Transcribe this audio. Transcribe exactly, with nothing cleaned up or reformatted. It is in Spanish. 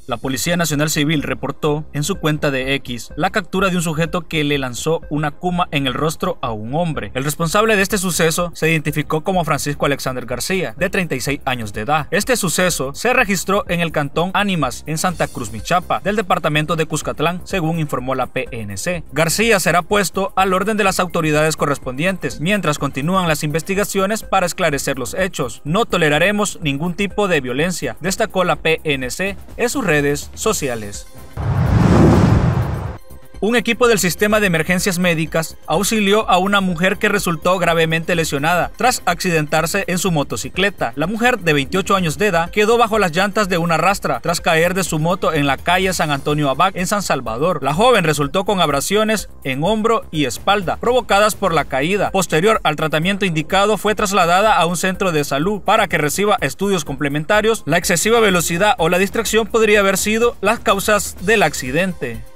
La Policía Nacional Civil reportó en su cuenta de X la captura de un sujeto que le lanzó una kuma en el rostro a un hombre. El responsable de este suceso se identificó como Francisco Alexander García, de treinta y seis años de edad. Este suceso se registró en el cantón Ánimas, en Santa Cruz, Michapa, del departamento de Cuscatlán, según informó la P N C. García será puesto al orden de las autoridades correspondientes, mientras continúan las investigaciones para esclarecer los hechos. No toleraremos ningún tipo de violencia, destacó la P N C en sus redes sociales. Un equipo del sistema de emergencias médicas auxilió a una mujer que resultó gravemente lesionada tras accidentarse en su motocicleta. La mujer, de veintiocho años de edad, quedó bajo las llantas de una rastra tras caer de su moto en la calle San Antonio Abad, en San Salvador. La joven resultó con abrasiones en hombro y espalda provocadas por la caída. Posterior al tratamiento indicado, fue trasladada a un centro de salud para que reciba estudios complementarios. La excesiva velocidad o la distracción podría haber sido las causas del accidente.